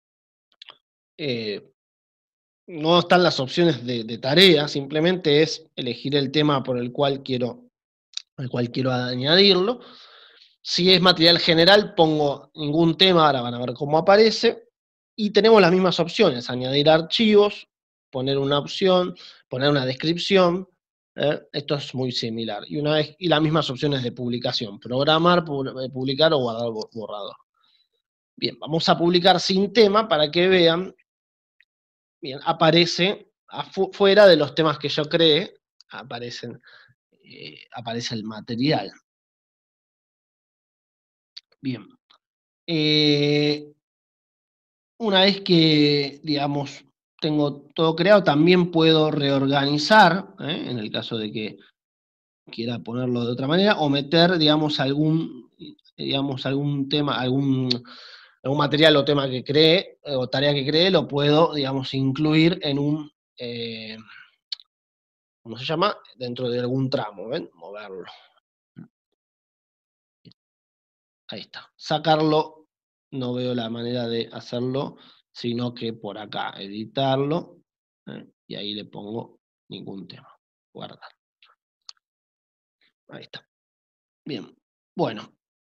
eh, no están las opciones de, de tarea, simplemente es elegir el tema por el cual quiero, al cual quiero añadirlo. Si es material general, pongo ningún tema, ahora van a ver cómo aparece. Y tenemos las mismas opciones, añadir archivos, poner una opción, poner una descripción. ¿eh? Esto es muy similar. Y, una vez, y las mismas opciones de publicación, programar, publicar o guardar borrador. Bien, vamos a publicar sin tema para que vean. Bien, aparece afuera de los temas que yo creé, aparecen, eh, aparece el material. Bien. Eh, una vez que, digamos, tengo todo creado, también puedo reorganizar, ¿eh? en el caso de que quiera ponerlo de otra manera, o meter, digamos, algún, digamos, algún tema, algún, algún material o tema que cree, o tarea que cree, lo puedo, digamos, incluir en un, eh, ¿cómo se llama? Dentro de algún tramo, ¿ven? Moverlo. Ahí está. Sacarlo, no veo la manera de hacerlo, sino que por acá, editarlo, ¿eh? Y ahí le pongo ningún tema. Guardar. Ahí está. Bien. Bueno.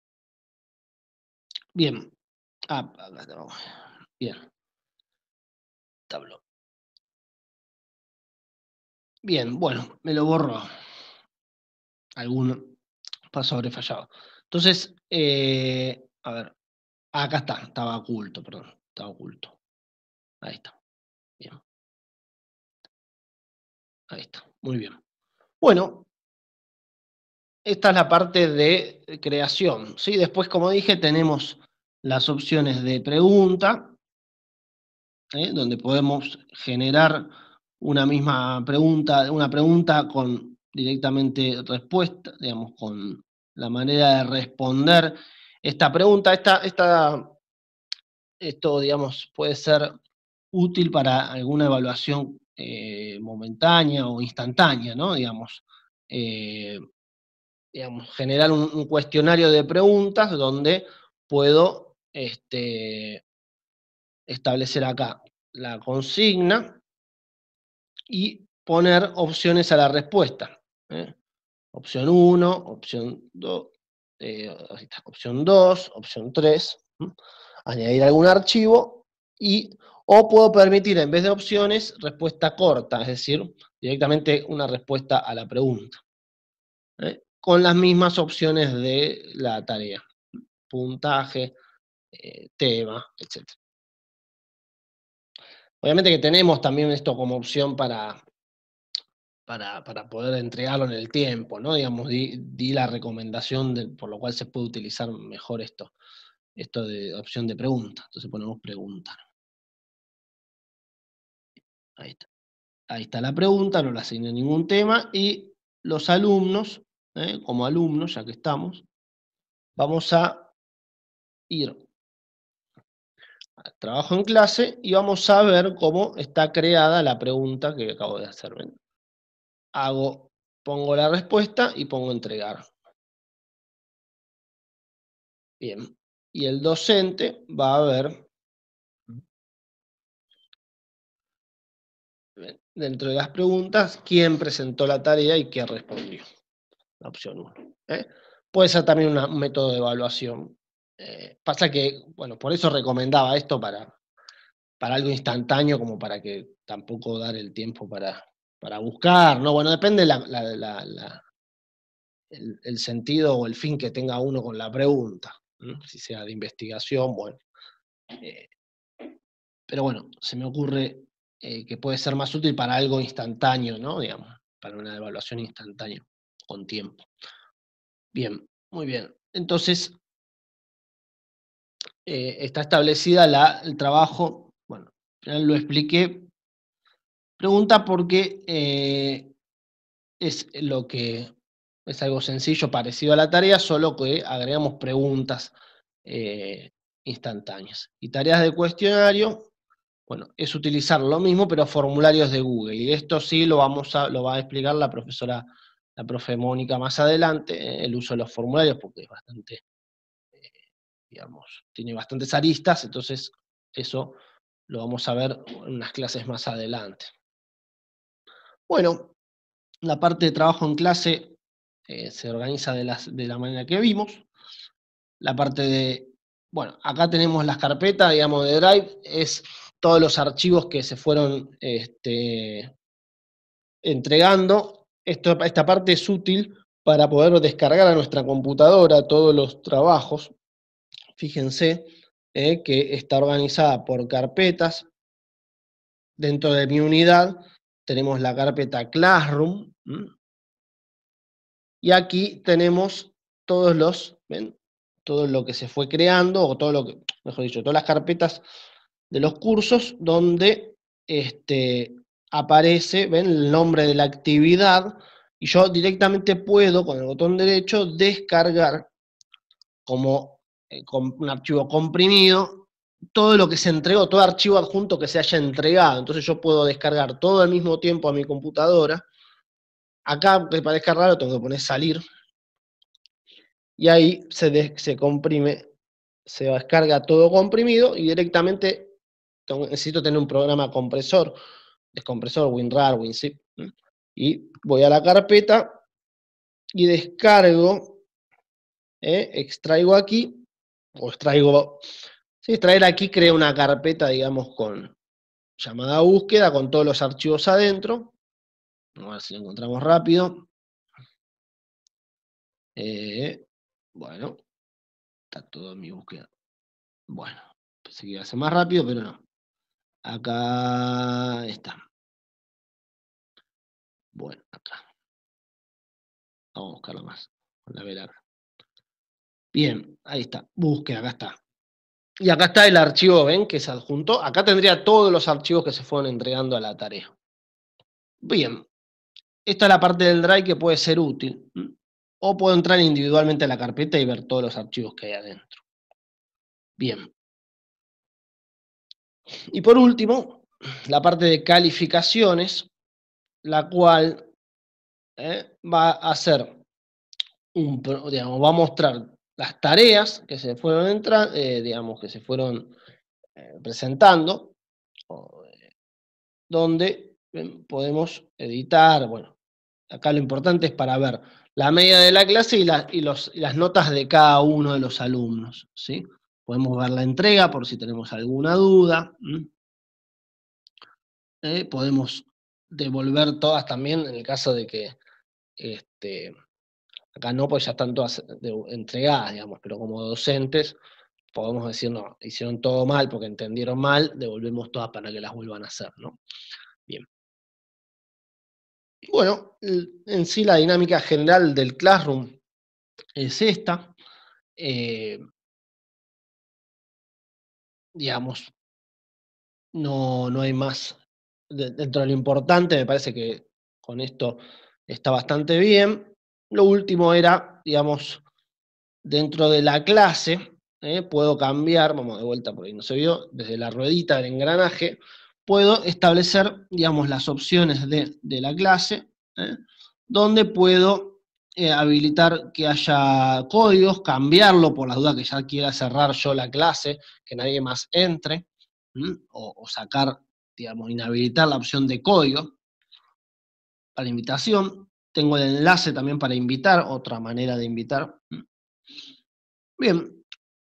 Bien. Ah, acá está. Bien. Tabló. Bien, bueno, me lo borro. Algún paso habré fallado. Entonces, eh, a ver. Ah, acá está. Estaba oculto, perdón. Estaba oculto. Ahí está. Bien. Ahí está. Muy bien. Bueno, esta es la parte de creación, ¿sí? Después, como dije, tenemos las opciones de pregunta, ¿eh? donde podemos generar una misma pregunta, una pregunta con directamente respuesta, digamos, con la manera de responder esta pregunta. Esta, esta, esto, digamos, puede ser útil para alguna evaluación eh, momentánea o instantánea, ¿no? Digamos, eh, digamos, generar un, un cuestionario de preguntas donde puedo este, establecer acá la consigna y poner opciones a la respuesta. ¿eh? Opción uno, opción dos, eh, opción dos, opción tres, ¿m? Añadir algún archivo y o puedo permitir en vez de opciones respuesta corta, es decir, directamente una respuesta a la pregunta. ¿eh? Con las mismas opciones de la tarea, puntaje, eh, tema, etcétera. Obviamente que tenemos también esto como opción para, para, para poder entregarlo en el tiempo, ¿no? Digamos, di, di la recomendación de, por lo cual se puede utilizar mejor esto, esto de opción de pregunta. Entonces ponemos pregunta. Ahí está. Ahí está la pregunta, no le asigné ningún tema, y los alumnos, ¿eh? como alumnos, ya que estamos, vamos a ir a trabajo en clase y vamos a ver cómo está creada la pregunta que acabo de hacer. ¿Ven? Hago, pongo la respuesta y pongo entregar. Bien. Y el docente va a ver, dentro de las preguntas, quién presentó la tarea y qué respondió. La opción uno. ¿eh? Puede ser también una- un método de evaluación. Eh, pasa que, bueno, por eso recomendaba esto para, para algo instantáneo, como para que tampoco dar el tiempo para, para buscar, ¿no? Bueno, depende la, la, la, la, el, el, sentido o el fin que tenga uno con la pregunta. ¿no? Si sea de investigación, bueno. Eh, pero bueno, se me ocurre eh, que puede ser más útil para algo instantáneo, ¿no? Digamos, para una evaluación instantánea, con tiempo. Bien, muy bien. Entonces, eh, está establecida la, el trabajo, bueno, ya lo expliqué. Pregunta porque eh, es lo que es algo sencillo, parecido a la tarea, solo que agregamos preguntas eh, instantáneas. Y tareas de cuestionario, bueno, es utilizar lo mismo, pero formularios de Google. Y esto sí lo, vamos a, lo va a explicar la profesora, la profe Mónica más adelante, eh, el uso de los formularios, porque es bastante, eh, digamos, tiene bastantes aristas, entonces eso lo vamos a ver en unas clases más adelante. Bueno, la parte de trabajo en clase eh, se organiza de, las, de la manera que vimos. La parte de, bueno, acá tenemos las carpetas, digamos, de Drive, es todos los archivos que se fueron este, entregando. Esto, esta parte es útil para poder descargar a nuestra computadora todos los trabajos. Fíjense eh, que está organizada por carpetas. Dentro de mi unidad tenemos la carpeta Classroom. ¿m? Y aquí tenemos todos los, ¿ven? Todo lo que se fue creando, o todo lo que, mejor dicho, todas las carpetas de los cursos donde este, aparece, ¿ven? El nombre de la actividad, y yo directamente puedo, con el botón derecho, descargar como eh, con un archivo comprimido todo lo que se entregó, todo archivo adjunto que se haya entregado. Entonces yo puedo descargar todo al mismo tiempo a mi computadora. Acá, para descargarlo, tengo que poner salir, y ahí se, de, se comprime, se descarga todo comprimido, y directamente tengo, necesito tener un programa compresor, descompresor, WinRAR, WinZip, ¿sí? Y voy a la carpeta y descargo, ¿eh? extraigo aquí, o extraigo, sí, extraer aquí crea una carpeta, digamos, con llamada búsqueda, con todos los archivos adentro. Vamos a ver si lo encontramos rápido. Eh, bueno, está todo en mi búsqueda. Bueno, pensé que iba a ser más rápido, pero no. Acá está. Bueno, acá. Vamos a buscarlo más. Con la vela acá. Bien, ahí está. Búsqueda, acá está. Y acá está el archivo, ¿ven? Que se adjuntó. Acá tendría todos los archivos que se fueron entregando a la tarea. Bien. Esta es la parte del Drive que puede ser útil. O puedo entrar individualmente a la carpeta y ver todos los archivos que hay adentro. Bien. Y por último, la parte de calificaciones, la cual eh, va a hacer un, digamos, va a mostrar las tareas que se fueron entrando, eh, digamos, que se fueron eh, presentando, o, eh, donde eh, podemos editar, bueno, acá lo importante es para ver la media de la clase y, la, y, los, y las notas de cada uno de los alumnos, ¿sí? Podemos ver la entrega por si tenemos alguna duda, ¿eh? Podemos devolver todas también en el caso de que este, acá no, pues ya están todas entregadas, digamos, pero como docentes podemos decir, no, hicieron todo mal porque entendieron mal, devolvemos todas para que las vuelvan a hacer, ¿no? Bien. Y bueno, en sí la dinámica general del Classroom es esta. Eh, digamos, no, no hay más. Dentro de lo importante, me parece que con esto está bastante bien. Lo último era, digamos, dentro de la clase, ¿eh? Puedo cambiar, vamos de vuelta por ahí no se vio, desde la ruedita del engranaje, puedo establecer, digamos, las opciones de, de la clase, ¿eh? Donde puedo eh, habilitar que haya códigos, cambiarlo por la duda que ya quiera cerrar yo la clase, que nadie más entre, o, o sacar, digamos, inhabilitar la opción de código para invitación. Tengo el enlace también para invitar, otra manera de invitar. Bien,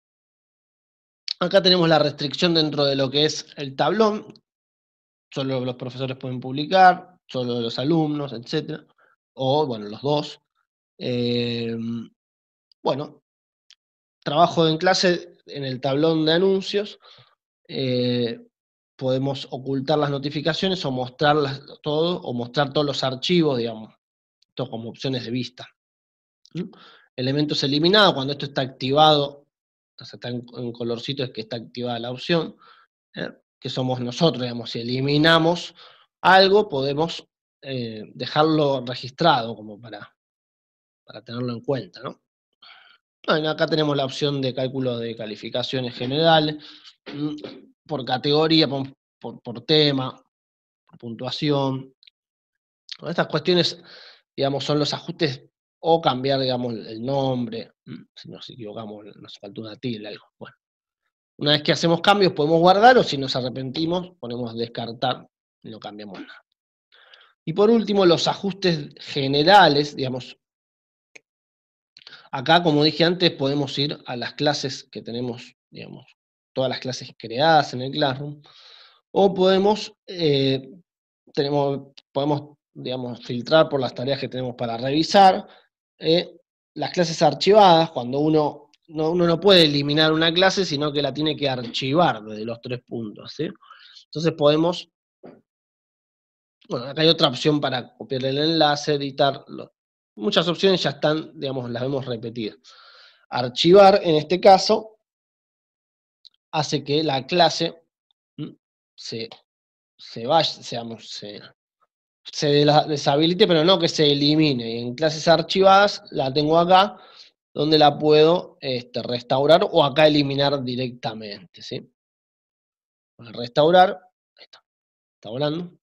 acá tenemos la restricción dentro de lo que es el tablón. Solo los profesores pueden publicar, solo los alumnos, etcétera. O, bueno, los dos. Eh, bueno, trabajo en clase en el tablón de anuncios. Eh, podemos ocultar las notificaciones o mostrarlas todo, o mostrar todos los archivos, digamos, esto como opciones de vista. ¿Mm? Elementos eliminados, cuando esto está activado, o sea, está en, en colorcito es que está activada la opción, ¿eh? Que somos nosotros, digamos, si eliminamos algo, podemos eh, dejarlo registrado como para, para tenerlo en cuenta, ¿no? Bueno, acá tenemos la opción de cálculo de calificaciones generales, por categoría, por, por, por tema, por puntuación. Estas cuestiones, digamos, son los ajustes o cambiar, digamos, el nombre, si nos equivocamos, nos faltó una tilde, algo. Bueno, una vez que hacemos cambios podemos guardar, o si nos arrepentimos, ponemos descartar y no cambiamos nada. Y por último, los ajustes generales, digamos, acá, como dije antes, podemos ir a las clases que tenemos, digamos, todas las clases creadas en el Classroom, o podemos, eh, tenemos, podemos, digamos, filtrar por las tareas que tenemos para revisar. Eh, las clases archivadas, cuando uno no, uno no puede eliminar una clase, sino que la tiene que archivar desde los tres puntos, ¿sí? Entonces podemos, bueno, acá hay otra opción para copiar el enlace, editarlo. Muchas opciones ya están, digamos, las vemos repetidas. Archivar, en este caso, hace que la clase se, se vaya, digamos, se, se deshabilite, pero no que se elimine. Y en clases archivadas la tengo acá, donde la puedo este, restaurar o acá eliminar directamente, ¿sí? Para restaurar, ahí está, está volando.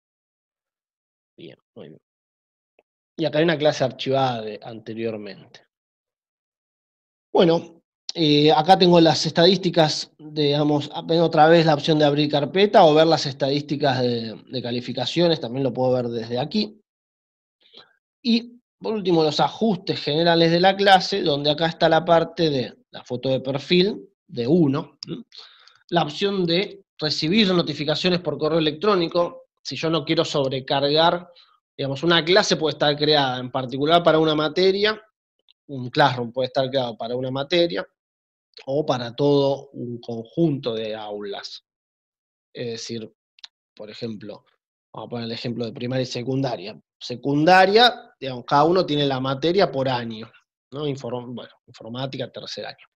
Bien, muy bien. Y acá hay una clase archivada de anteriormente. Bueno, eh, acá tengo las estadísticas, digamos, ven otra vez la opción de abrir carpeta o ver las estadísticas de, de calificaciones, también lo puedo ver desde aquí. Y por último, los ajustes generales de la clase, donde acá está la parte de la foto de perfil de uno, la opción de recibir notificaciones por correo electrónico. Si yo no quiero sobrecargar, digamos, una clase puede estar creada en particular para una materia, un Classroom puede estar creado para una materia, o para todo un conjunto de aulas. Es decir, por ejemplo, vamos a poner el ejemplo de primaria y secundaria. Secundaria, digamos, cada uno tiene la materia por año, ¿no? Inform bueno, informática, tercer año.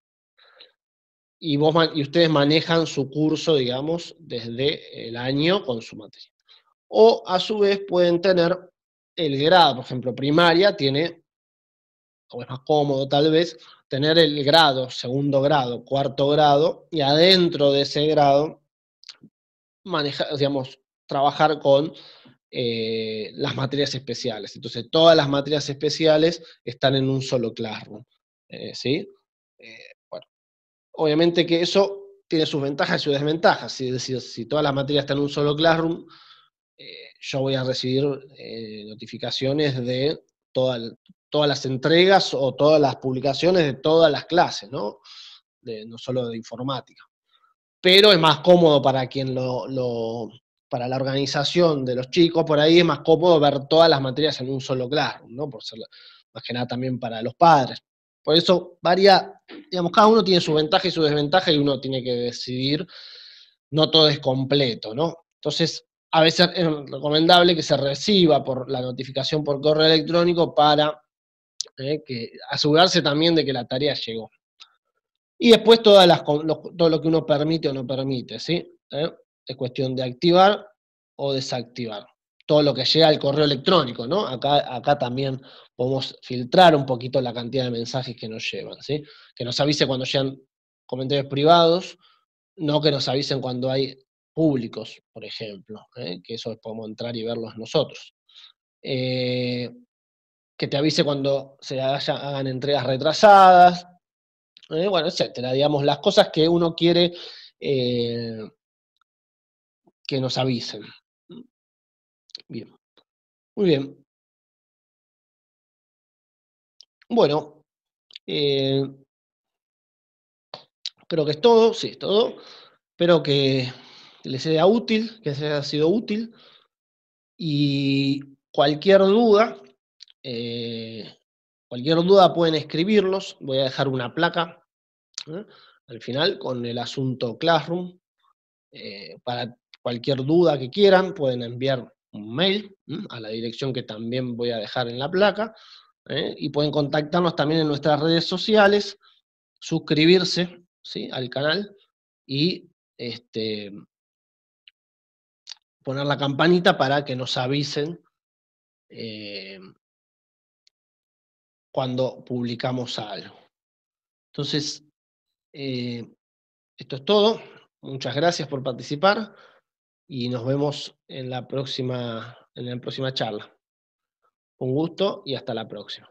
Y, vos, y ustedes manejan su curso, digamos, desde el año con su materia. O, a su vez, pueden tener el grado, por ejemplo, primaria tiene, o es más cómodo tal vez, tener el grado, segundo grado, cuarto grado, y adentro de ese grado, manejar, digamos, trabajar con eh, las materias especiales. Entonces, todas las materias especiales están en un solo Classroom, eh, ¿sí? Eh, bueno, obviamente que eso tiene sus ventajas y sus desventajas. Es decir, si todas las materias están en un solo Classroom, eh, yo voy a recibir eh, notificaciones de toda, todas las entregas o todas las publicaciones de todas las clases, ¿no? De, no solo de informática. Pero es más cómodo para quien lo, lo, para la organización de los chicos, por ahí es más cómodo ver todas las materias en un solo Classroom, ¿no? Por ser más que nada también para los padres. Por eso varía, digamos, cada uno tiene su ventaja y su desventaja y uno tiene que decidir, no todo es completo, ¿no? Entonces, a veces es recomendable que se reciba por la notificación por correo electrónico para eh, que, asegurarse también de que la tarea llegó. Y después todas las, todo lo que uno permite o no permite, ¿sí? ¿Eh? Es cuestión de activar o desactivar. todo lo que llega al correo electrónico, ¿no? Acá, acá también podemos filtrar un poquito la cantidad de mensajes que nos llevan, ¿sí? Que nos avise cuando llegan comentarios privados, no que nos avisen cuando hay públicos, por ejemplo, ¿eh? Que eso podemos entrar y verlos nosotros. Eh, que te avise cuando se haya, hagan entregas retrasadas, eh, bueno, etcétera. Digamos, las cosas que uno quiere eh, que nos avisen. Bien, muy bien. Bueno, eh, creo que es todo, sí, es todo. Espero que les sea útil, que les haya sido útil. Y cualquier duda, eh, cualquier duda pueden escribirlos. Voy a dejar una placa, ¿eh? Al final con el asunto Classroom. Eh, para cualquier duda que quieran, pueden enviar un mail, ¿m? A la dirección que también voy a dejar en la placa, ¿eh? Y pueden contactarnos también en nuestras redes sociales, suscribirse, ¿sí?, al canal y este, poner la campanita para que nos avisen eh, cuando publicamos algo. Entonces, eh, esto es todo. Muchas gracias por participar y nos vemos en la próxima, en la próxima charla. Un gusto y hasta la próxima.